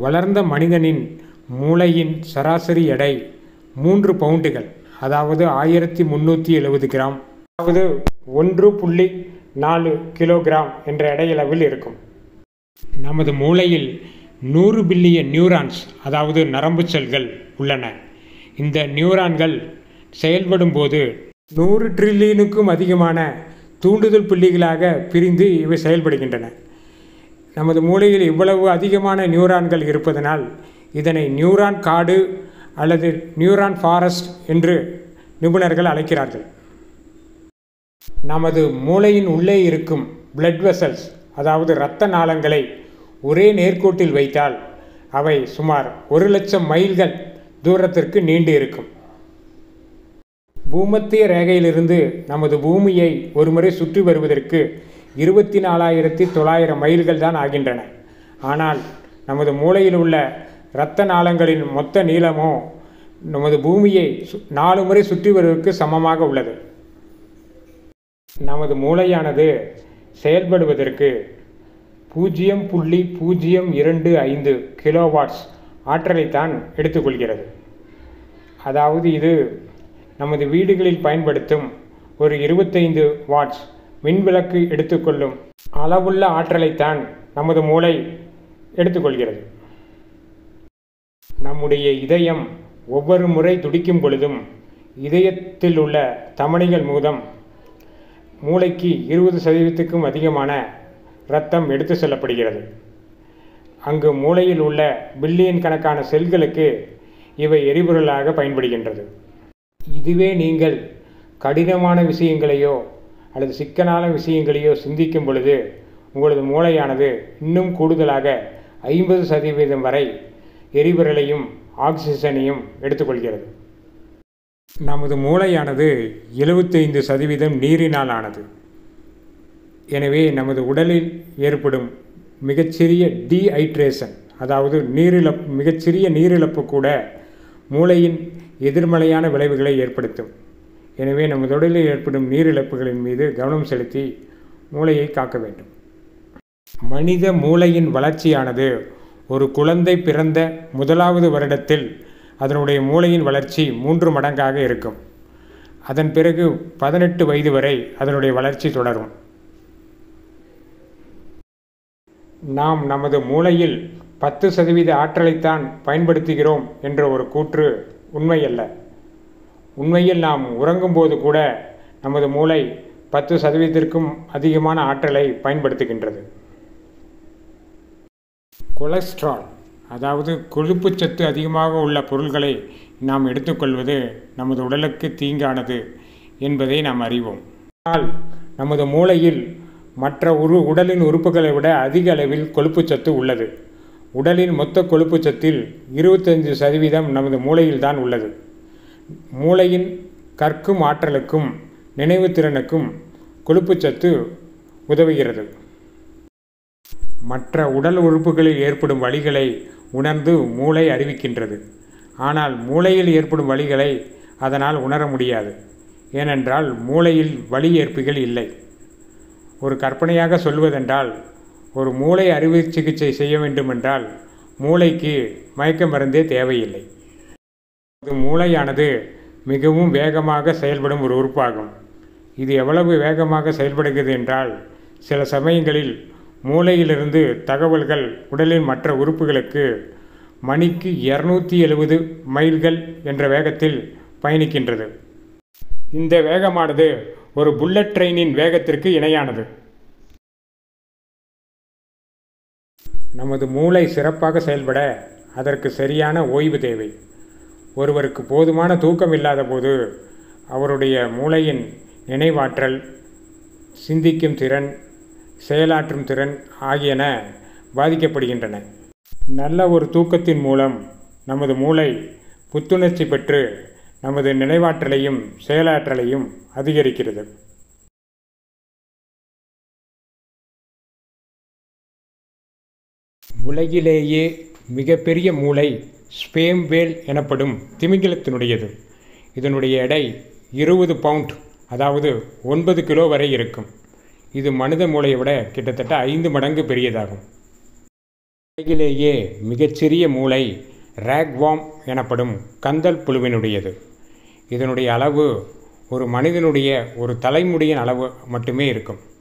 வளர்ந்த மனிதனின் மூளையின் சராசரி எடை 3 பவுண்டுகள், அதாவது 1370 கிராம், அதாவது 1.4 கிலோகிராம் என்ற எடையளவில் இருக்கும். நமது மூளையில் 100 பில்லியன் நியூரான்ஸ், அதாவது நரம்பு செல்கள் உள்ளன. இந்த நியூரான்கள் செயல்படும் போது 100 டிரில்லியனுக்கும் அதிகமான தூண்டுதல் புள்ளிகளாக பிரிந்து இவை செயல்படுகின்றன. நமது மூளையில் இவ்வளவு அதிகமான நியூரான்கள் இருப்பதனால் இதனை நியூரான் காடு அல்லது நியூரான் ஃபாரஸ்ட் என்று நிபுணர்கள் அழைக்கிறார்கள். நமது மூளையின் உள்ளே இருக்கும் பிளட் வெசல்ஸ், அதாவது இரத்த நாளங்களை ஒரே நேர்கோட்டில் வைத்தால் அவை சுமார் 1,00,000 மைல்கள் தூரத்திற்கு நீண்டு இருக்கும். பூமத்திய ரேகையிலிருந்து நமது பூமியை ஒருமுறை சுற்றி வருவதற்கு 24,900 மைல்கள் தான் ஆகின்றன. ஆனால் நமது மூளையில் உள்ள இரத்த நாளங்களின் மொத்த நீளமோ நமது பூமியை 4 முறை சுற்றி வருவதற்கு சமமாக உள்ளது. நமது மூளையானது செயல்படுவதற்கு 0.025 கிலோவாட்ஸ் ஆற்றலைத்தான் எடுத்துக்கொள்கிறது. அதாவது இது நமது வீடுகளில் பயன்படுத்தும் ஒரு 25 வாட்ஸ் மின்விளக்கு எடுத்துக்கொள்ளும் அளவுள்ள ஆற்றலைத்தான் நமது மூளை எடுத்துக்கொள்கிறது. நம்முடைய இதயம் ஒவ்வொரு முறை துடிக்கும் பொழுதும் இதயத்தில் உள்ள தமனிகள் மூலம் மூளைக்கு 20% அதிகமான இரத்தம் எடுத்து செல்லப்படுகிறது. அங்கு மூளையில் உள்ள பில்லியன் கணக்கான செல்களுக்கு இவை எரிபொருளாக பயன்படுகின்றது. இதுவே நீங்கள் கடினமான விஷயங்களையோ அல்லது சிக்கலான விஷயங்களையோ சிந்திக்கும் பொழுது உங்களது மூளையானது இன்னும் கூடுதலாக 50% வரை எரிபொருளையும் ஆக்சிஜனையும் எடுத்துக்கொள்கிறது. நமது மூளையானது 75% நீரினால் ஆனது. எனவே நமது உடலில் ஏற்படும் மிகச்சிறிய டீஹைட்ரேஷன், அதாவது மிகச்சிறிய நீரிழப்பு கூட மூளையின் எதிர்மறையான விளைவுகளை ஏற்படுத்தும். எனவே நமது உடலில் ஏற்படும் நீரிழப்புகளின் மீது கவனம் செலுத்தி மூளையை காக்க வேண்டும். மனித மூளையின் வளர்ச்சியானது ஒரு குழந்தை பிறந்த முதலாவது வருடத்தில் அதனுடைய மூளையின் வளர்ச்சி 3 மடங்காக இருக்கும். அதன் பிறகு 18 வயது வரை அதனுடைய வளர்ச்சி தொடரும். நாம் நமது மூளையில் 10% ஆற்றலைத்தான் பயன்படுத்துகிறோம் என்ற ஒரு கூற்று உண்மையல்ல. உண்மையில் நாம் உறங்கும்போது கூட நமது மூளை 10%க்கும் அதிகமான ஆற்றலை பயன்படுத்துகின்றது. கொலஸ்ட்ரால், அதாவது கொழுப்புச்சத்து அதிகமாக உள்ள பொருள்களை நாம் எடுத்துக்கொள்வது நமது உடலுக்கு தீங்கானது என்பதை நாம் அறிவோம். ஆனால் நமது மூளையில் மற்ற உடலின் உறுப்புகளை விட அதிக அளவில் கொழுப்புச்சத்து உள்ளது. உடலின் மொத்த கொழுப்புச்சத்தில் 25% நமது மூளையில்தான் உள்ளது. மூளையின் கற்கும் ஆற்றலுக்கும் நினைவுத்திறனுக்கும் கொழுப்புச்சத்து உதவுகிறது. மற்ற உடல் உறுப்புகளில் ஏற்படும் வலிகளை உணர்ந்து மூளை அறிவிக்கின்றது. ஆனால் மூளையில் ஏற்படும் வலிகளை அதனால் உணர முடியாது. ஏனென்றால் மூளையில் வலி ஏற்பிகள் இல்லை. ஒரு கற்பனையாக சொல்வதென்றால், ஒரு மூளை அறுவை சிகிச்சை செய்ய வேண்டுமென்றால் மூளைக்கு மயக்க மருந்தே தேவையில்லை. மூளையானது மிகவும் வேகமாக செயல்படும் ஒரு உறுப்பாகும். இது எவ்வளவு வேகமாக செயல்படுகிறது என்றால், சில சமயங்களில் மூளையிலிருந்து தகவல்கள் உடலின் மற்ற உறுப்புகளுக்கு மணிக்கு 270 மைல்கள் என்ற வேகத்தில் பயணிக்கின்றது. இந்த வேகமானது ஒரு புல்லட் ட்ரெயினின் வேகத்திற்கு இணையானது. நமது மூளை சிறப்பாக செயல்பட அதற்கு சரியான ஓய்வு தேவை. ஒருவருக்கு போதுமான தூக்கம் இல்லாத போது அவருடைய மூளையின் நினைவாற்றல், சிந்திக்கும் திறன், செயலாற்றும் திறன் ஆகியன பாதிக்கப்படுகின்றன. நல்ல ஒரு தூக்கத்தின் மூலம் நமது மூளை புத்துணர்ச்சி பெற்று நமது நினைவாற்றலையும் செயலாற்றலையும் அதிகரிக்கிறது. உலகிலேயே மிகப்பெரிய மூளை ஸ்பேம் வேல் எனப்படும் திமிங்கலத்தினுடையது. இதனுடைய எடை 20 பவுண்ட், அதாவது 9 கிலோ வரை இருக்கும். இது மனித மூளையை விட கிட்டத்தட்ட 5 மடங்கு பெரியதாகும். உலகிலேயே மிகச்சிறிய மூளை ரேக்வார்ம் எனப்படும் கந்தல் புழுவினுடையது. இதனுடைய அளவு ஒரு மனிதனுடைய ஒரு தலைமுடியின் அளவு மட்டுமே இருக்கும்.